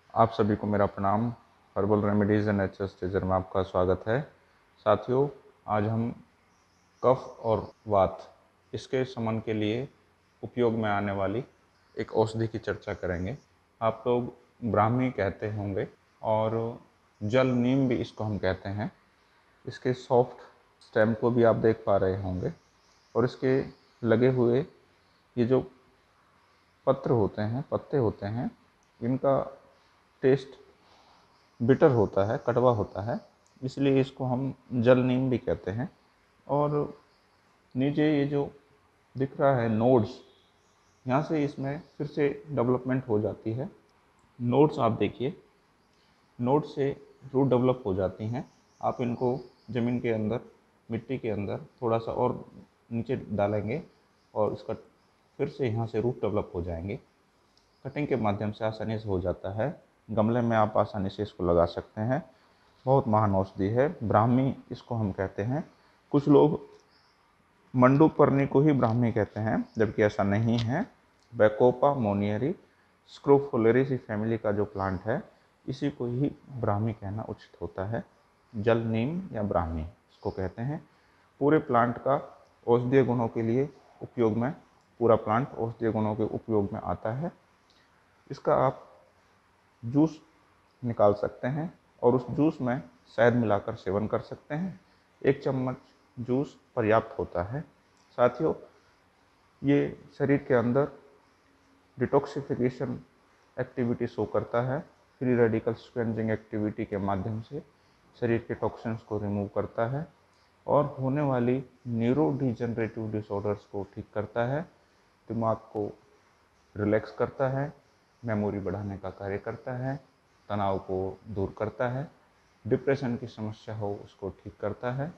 आप सभी को मेरा प्रणाम। Herbal remedies and natural stager में आपका स्वागत है। साथियों, आज हम कफ और वात इसके शमन के लिए उपयोग में आने वाली एक औषधि की चर्चा करेंगे। आप लोग ब्राह्मी कहते होंगे और जल नीम भी इसको हम कहते हैं। इसके सॉफ्ट स्टेम को भी आप देख पा रहे होंगे और इसके लगे हुए ये जो पत्र होते हैं, पत्ते होते हैं, इनका टेस्ट बिटर होता है, कड़वा होता है, इसलिए इसको हम जल नीम भी कहते हैं। और नीचे ये जो दिख रहा है नोड्स, यहाँ से इसमें फिर से डेवलपमेंट हो जाती है। नोड्स आप देखिए, नोड से रूट डेवलप हो जाती हैं। आप इनको ज़मीन के अंदर, मिट्टी के अंदर थोड़ा सा और नीचे डालेंगे और इसका फिर से यहाँ से रूट डेवलप हो जाएंगे। कटिंग के माध्यम से आसानी से हो जाता है। गमले में आप आसानी से इसको लगा सकते हैं। बहुत महान औषधि है, ब्राह्मी इसको हम कहते हैं। कुछ लोग मंडूपर्णी को ही ब्राह्मी कहते हैं, जबकि ऐसा नहीं है। बैकोपा मोनियरी स्क्रोफोलेरिस फैमिली का जो प्लांट है, इसी को ही ब्राह्मी कहना उचित होता है। जल नीम या ब्राह्मी इसको कहते हैं। पूरे प्लांट का औषधीय गुणों के लिए उपयोग में, पूरा प्लांट औषधीय गुणों के उपयोग में आता है। इसका आप जूस निकाल सकते हैं और उस जूस में शहद मिलाकर सेवन कर सकते हैं। 1 चम्मच जूस पर्याप्त होता है। साथियों, ये शरीर के अंदर डिटॉक्सिफिकेशन एक्टिविटी शो करता है। फ्री रेडिकल स्क्वेंजिंग एक्टिविटी के माध्यम से शरीर के टॉक्सिन्स को रिमूव करता है और होने वाली न्यूरो डिजनरेटिव डिसऑर्डर्स को ठीक करता है। दिमाग को रिलैक्स करता है, मेमोरी बढ़ाने का कार्य करता है, तनाव को दूर करता है, डिप्रेशन की समस्या हो उसको ठीक करता है।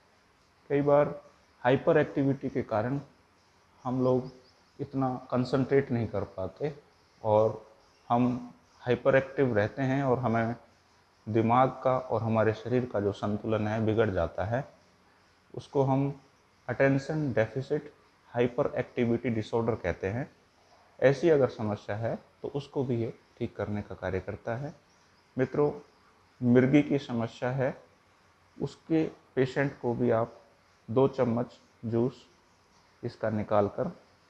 कई बार हाइपर एक्टिविटी के कारण हम लोग इतना कंसंट्रेट नहीं कर पाते और हम हाइपर एक्टिव रहते हैं और हमें दिमाग का और हमारे शरीर का जो संतुलन है बिगड़ जाता है। उसको हम attention deficit hyperactivity disorder कहते हैं। ऐसी अगर समस्या है तो उसको भी ये ठीक करने का कार्य करता है। मित्रों, मिर्गी की समस्या है, उसके पेशेंट को भी आप 2 चम्मच जूस इसका निकाल कर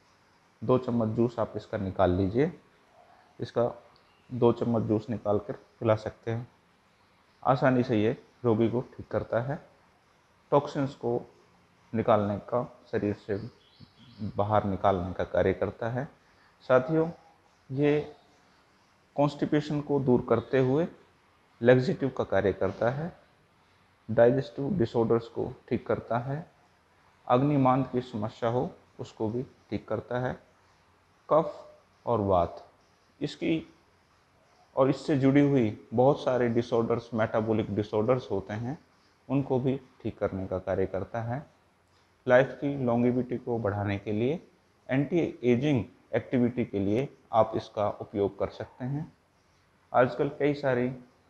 2 चम्मच जूस आप इसका निकाल लीजिए। इसका 2 चम्मच जूस निकाल कर पिला सकते हैं। आसानी से ये रोगी को ठीक करता है, टॉक्सिन्स को निकालने का, शरीर से बाहर निकालने का कार्य करता है। साथियों, ये कॉन्स्टिपेशन को दूर करते हुए लैक्सेटिव का कार्य करता है, डाइजेस्टिव डिसऑर्डर्स को ठीक करता है, अग्निमांद की समस्या हो उसको भी ठीक करता है, कफ और वात इसकी और इससे जुड़ी हुई बहुत सारे डिसऑर्डर्स, मेटाबॉलिक डिसऑर्डर्स होते हैं, उनको भी ठीक करने का कार्य करता है। लाइफ की लॉन्गेविटी को बढ़ाने के लिए, एंटी एजिंग एक्टिविटी के लिए आप इसका उपयोग कर सकते हैं। आजकल कई सारी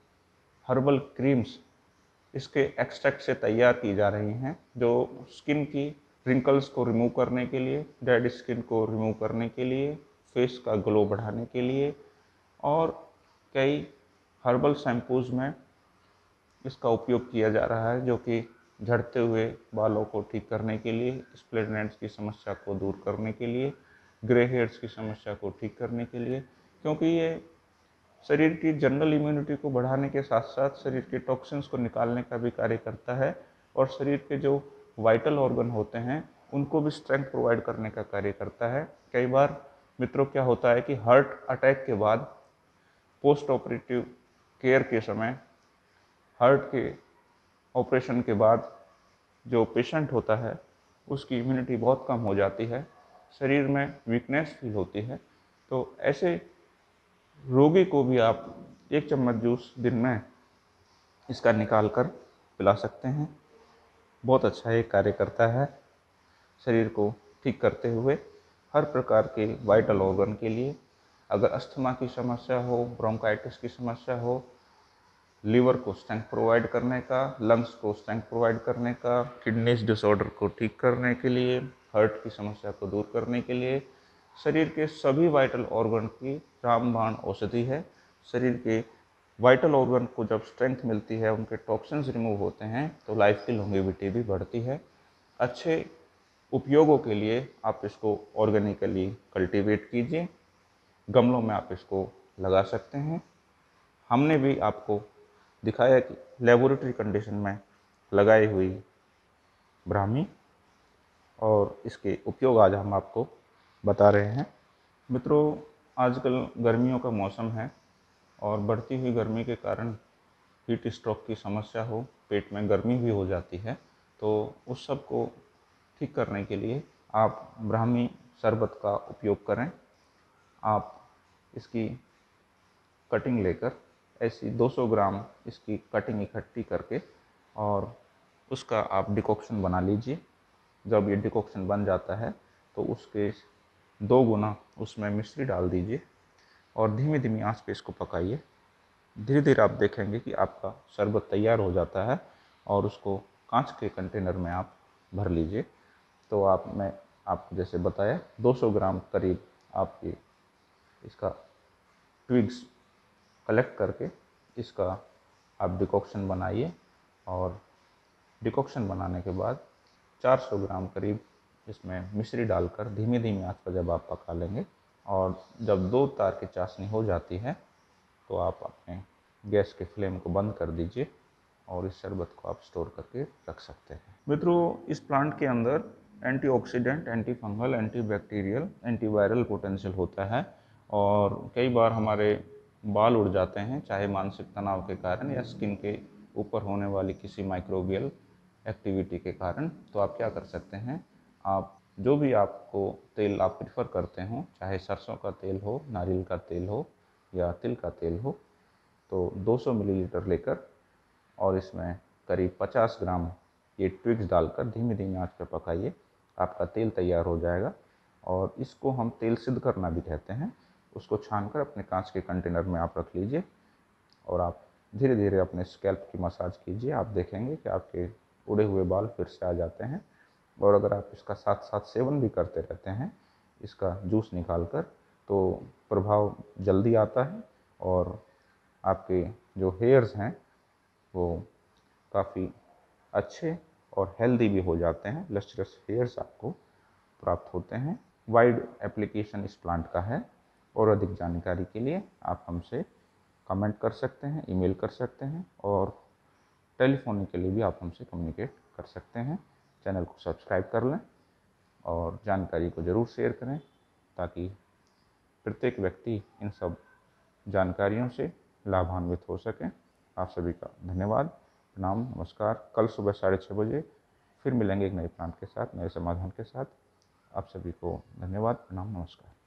हर्बल क्रीम्स इसके एक्सट्रैक्ट से तैयार की जा रही हैं, जो स्किन की रिंकल्स को रिमूव करने के लिए, डेड स्किन को रिमूव करने के लिए, फेस का ग्लो बढ़ाने के लिए, और कई हर्बल शैम्पूज़ में इसका उपयोग किया जा रहा है, जो कि झड़ते हुए बालों को ठीक करने के लिए, स्प्लिट एंड्स की समस्या को दूर करने के लिए, ग्रे हेयर्स की समस्या को ठीक करने के लिए, क्योंकि ये शरीर की जनरल इम्यूनिटी को बढ़ाने के साथ साथ शरीर के टॉक्सिन्स को निकालने का भी कार्य करता है और शरीर के जो वाइटल ऑर्गन होते हैं उनको भी स्ट्रेंथ प्रोवाइड करने का कार्य करता है। कई बार मित्रों क्या होता है कि हार्ट अटैक के बाद पोस्ट ऑपरेटिव केयर के समय, हार्ट के ऑपरेशन के बाद जो पेशेंट होता है उसकी इम्यूनिटी बहुत कम हो जाती है, शरीर में वीकनेस फील होती है। तो ऐसे रोगी को भी आप 1 चम्मच जूस दिन में इसका निकाल कर पिला सकते हैं। बहुत अच्छा ये कार्य करता है, शरीर को ठीक करते हुए हर प्रकार के वाइटल ऑर्गन के लिए। अगर अस्थमा की समस्या हो, ब्रोंकाइटिस की समस्या हो, लीवर को स्ट्रेंथ प्रोवाइड करने का, लंग्स को स्ट्रेंथ प्रोवाइड करने का, किडनीज डिसऑर्डर को ठीक करने के लिए, हार्ट की समस्या को दूर करने के लिए, शरीर के सभी वाइटल ऑर्गन की रामबाण औषधि है। शरीर के वाइटल ऑर्गन को जब स्ट्रेंथ मिलती है, उनके टॉक्सिन्स रिमूव होते हैं, तो लाइफ की लॉन्गेविटी भी बढ़ती है। अच्छे उपयोगों के लिए आप इसको ऑर्गेनिकली कल्टीवेट कीजिए, गमलों में आप इसको लगा सकते हैं। हमने भी आपको दिखाया कि लेबोरेटरी कंडीशन में लगाई हुई ब्राह्मी और इसके उपयोग आज हम आपको बता रहे हैं। मित्रों, आजकल गर्मियों का मौसम है और बढ़ती हुई गर्मी के कारण हीट स्ट्रोक की समस्या हो, पेट में गर्मी भी हो जाती है, तो उस सब को ठीक करने के लिए आप ब्राह्मी शरबत का उपयोग करें। आप इसकी कटिंग लेकर ऐसी 200 ग्राम इसकी कटिंग इकट्ठी करके और उसका आप डिकॉक्शन बना लीजिए। जब ये डिकॉक्शन बन जाता है तो उसके 2 गुना उसमें मिश्री डाल दीजिए और धीमी धीमी आंच पे इसको पकाइए। धीरे धीरे आप देखेंगे कि आपका शरबत तैयार हो जाता है और उसको कांच के कंटेनर में आप भर लीजिए। तो मैं आपको जैसे बताया 200 ग्राम करीब आप ये इसका ट्विग्स कलेक्ट करके इसका आप डिकॉक्शन बनाइए और डिकॉक्शन बनाने के बाद 400 ग्राम करीब इसमें मिश्री डालकर धीमी धीमी आंच पर जब आप पका लेंगे और जब 2 तार की चाशनी हो जाती है तो आप अपने गैस के फ्लेम को बंद कर दीजिए और इस शरबत को आप स्टोर करके रख सकते हैं। मित्रों, इस प्लांट के अंदर antioxidant, antifungal, antibacterial, antiviral potential होता है और कई बार हमारे बाल उड़ जाते हैं, चाहे मानसिक तनाव के कारण या स्किन के ऊपर होने वाली किसी माइक्रोबियल एक्टिविटी के कारण। तो आप क्या कर सकते हैं, आप जो भी आपको तेल आप प्रेफर करते हो, चाहे सरसों का तेल हो, नारियल का तेल हो या तिल का तेल हो, तो 200 मिलीलीटर लेकर और इसमें करीब 50 ग्राम ये ट्विग्स डालकर धीमी धीमी आंच पर पकाइए। आपका तेल तैयार हो जाएगा और इसको हम तेल सिद्ध करना भी कहते हैं। उसको छानकर अपने कांच के कंटेनर में आप रख लीजिए और आप धीरे धीरे अपने स्कैल्प की मसाज कीजिए। आप देखेंगे कि आपके उड़े हुए बाल फिर से आ जाते हैं। और अगर आप इसका साथ साथ सेवन भी करते रहते हैं, इसका जूस निकाल कर, तो प्रभाव जल्दी आता है और आपके जो हेयर्स हैं वो काफ़ी अच्छे और हेल्दी भी हो जाते हैं। लस्ट्रस हेयर्स आपको प्राप्त होते हैं। वाइड एप्लीकेशन इस प्लांट का है और अधिक जानकारी के लिए आप हमसे कमेंट कर सकते हैं, ईमेल कर सकते हैं और टेलीफोन के लिए भी आप हमसे कम्युनिकेट कर सकते हैं। चैनल को सब्सक्राइब कर लें और जानकारी को ज़रूर शेयर करें ताकि प्रत्येक व्यक्ति इन सब जानकारियों से लाभान्वित हो सके। आप सभी का धन्यवाद, प्रणाम, नमस्कार। कल सुबह 6:30 बजे फिर मिलेंगे एक नए प्लांट के साथ, नए समाधान के साथ। आप सभी को धन्यवाद, प्रणाम, नमस्कार।